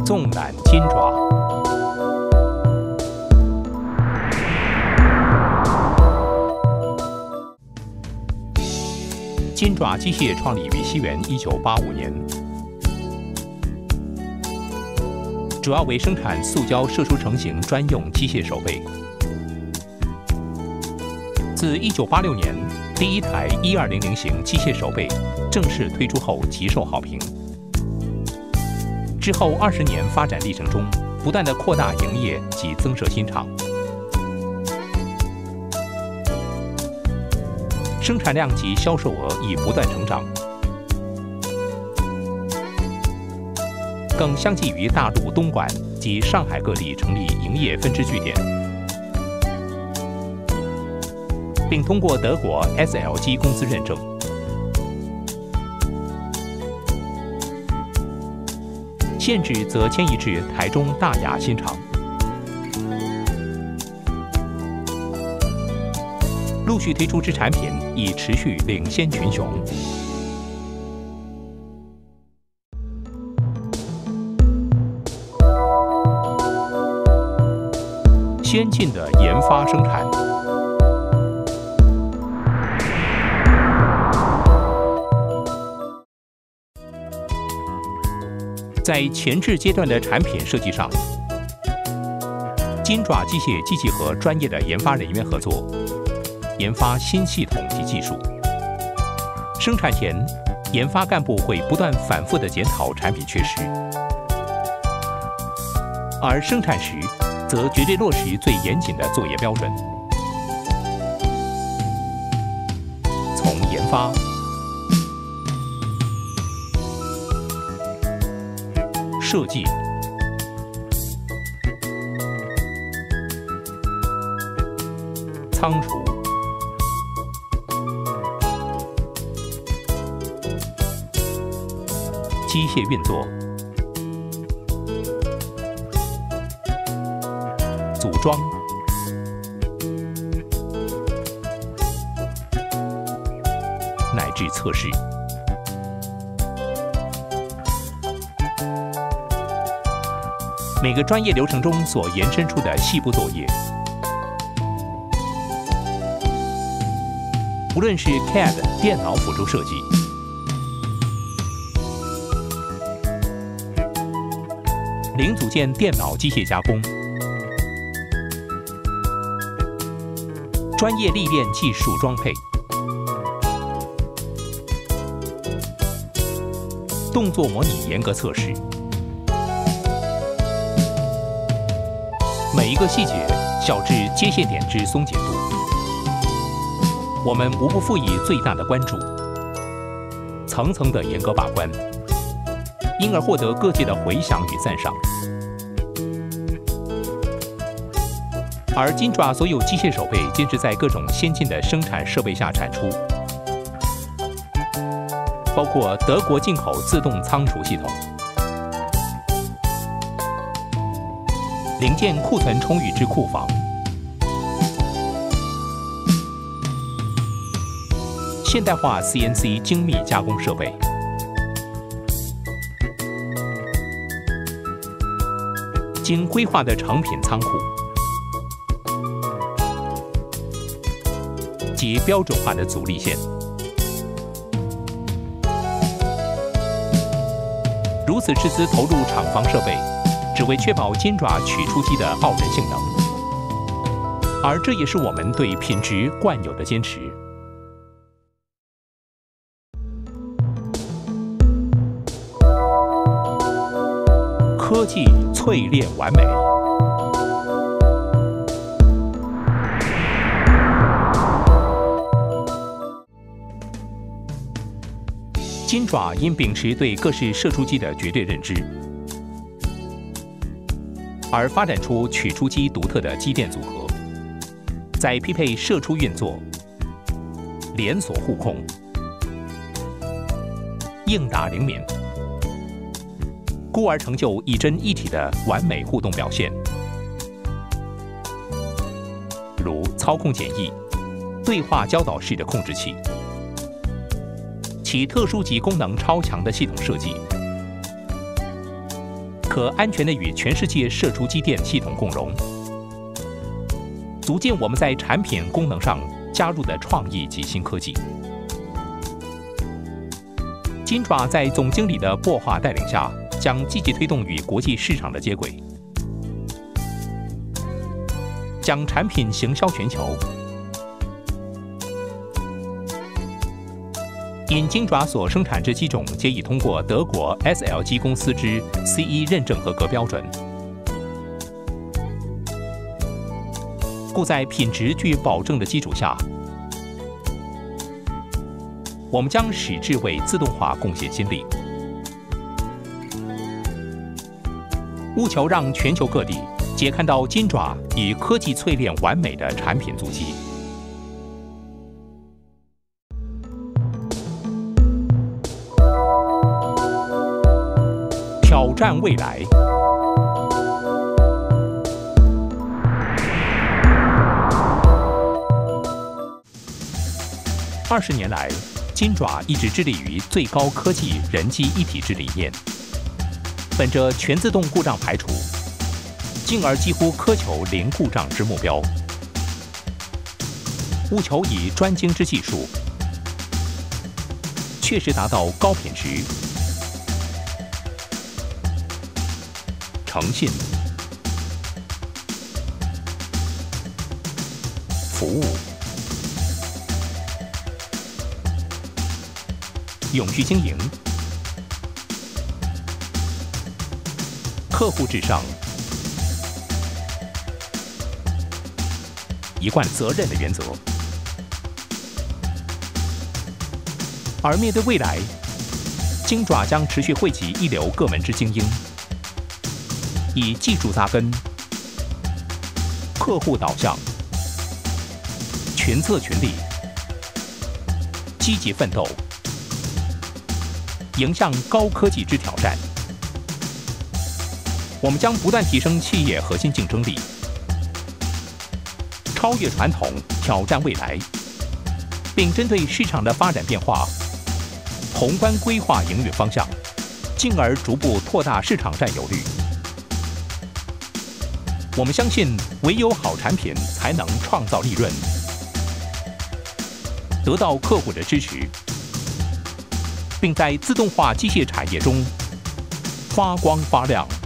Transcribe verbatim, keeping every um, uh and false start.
纵览金爪。金爪机械创立于西元一九八五年，主要为生产塑胶射出成型专用机械手背。自一九八六年第一台一二零零型机械手背正式推出后，极受好评。之后二十年发展历程中，不断的扩大营业及增设新厂，生产量及销售额亦不断成长，更相继于大陆东莞及上海各地成立营业分支据点，并通过德国 S L G 公司认证。现址则迁移至台中大雅新厂。陆续推出之产品已持续领先群雄。先进的研发生产。在前置阶段的产品设计上，金爪机械机器和专业的研发人员合作，研发新系统及技术。生产前，研发干部会不断反复地检讨产品缺失，而生产时，则绝对落实最严谨的作业标准。从研发、设计、仓储、机械运作、组装、乃至测试。每个专业流程中所延伸出的细部作业，无论是 C A D 电脑辅助设计、零组件电脑机械加工、专业历练技术装配、动作模拟严格测试，每一个细节，小至接线点之松紧度，我们无不赋予最大的关注，层层的严格把关，因而获得各界的回响与赞赏。而金爪所有机械手背坚持在各种先进的生产设备下产出，包括德国进口自动仓储系统，零件库存充裕之库房，现代化 C N C 精密加工设备，经规划的成品仓库及标准化的阻力线。如此斥资投入厂房设备，只为确保金爪取出机的傲人性能，而这也是我们对品质惯有的坚持。科技淬炼完美。金爪因秉持对各式射出机的绝对认知，而发展出取出机独特的机电组合，在匹配射出运作、连锁互控、应答灵敏，故而成就一真一体的完美互动表现。如操控简易、对话教导式的控制器，其特殊及功能超强的系统设计， 可安全地与全世界射出机电系统共融，足见我们在产品功能上加入的创意及新科技。金爪在总经理的擘画带领下，将积极推动与国际市场的接轨，将产品行销全球。因金爪所生产之机种皆已通过德国 S L G 公司之 C E 认证合格标准，故在品质具保证的基础下，我们将矢志为自动化贡献心力，务求让全球各地皆看到金爪以科技淬炼完美的产品足迹。挑战未来。二十年来，金爪一直致力于最高科技人机一体之理念，本着全自动故障排除，进而几乎苛求零故障之目标，务求以专精之技术，确实达到高品质、诚信、服务、永续经营、客户至上、一贯责任的原则。而面对未来，金爪将持续汇集一流各门之精英，以技术扎根、客户导向、群策群力、积极奋斗，迎向高科技之挑战。我们将不断提升企业核心竞争力，超越传统，挑战未来，并针对市场的发展变化，宏观规划营运方向，进而逐步拓大市场占有率。我们相信，唯有好产品才能创造利润，得到客户的支持，并在自动化机械产业中发光发亮。